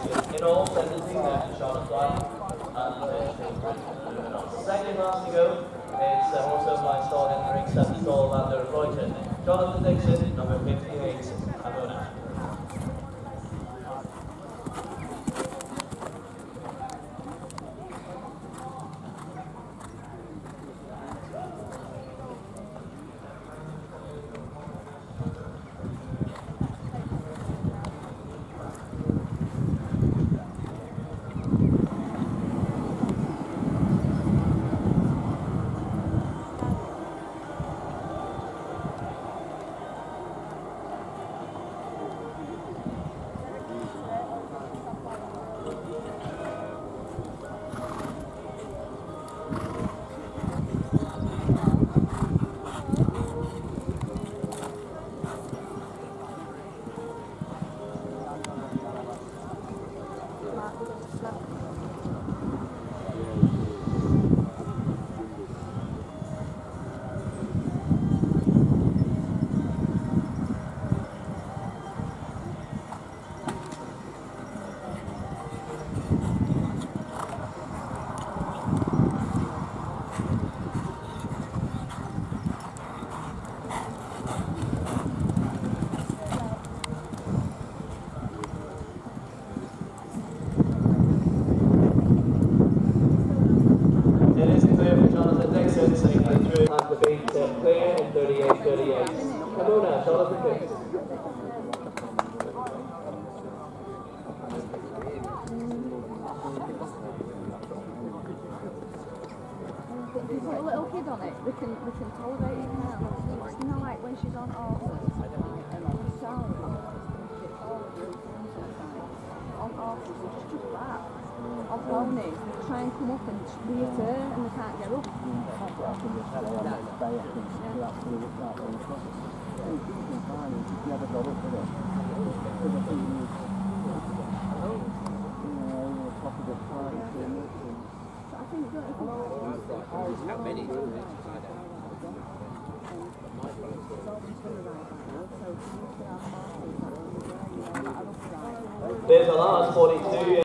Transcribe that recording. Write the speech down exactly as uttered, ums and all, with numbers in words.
In all, sentencing there to Charlotte Fly and potentially second last to go is uh, also by stall entering seventh stall Vander Reuter. Jonathan Dixon, number fifty-eight, Amona. Time to beat uh, Claire in thirty-eight thirty-eight. Amona, Jonathan Dixon. If you put a little kid on it, we can we can tolerate it now. You know, like when she's on horses, sorry, on horses, it's just that. On ponies, they try and come up and rear her and they can't get up. How many? There's a last forty-two.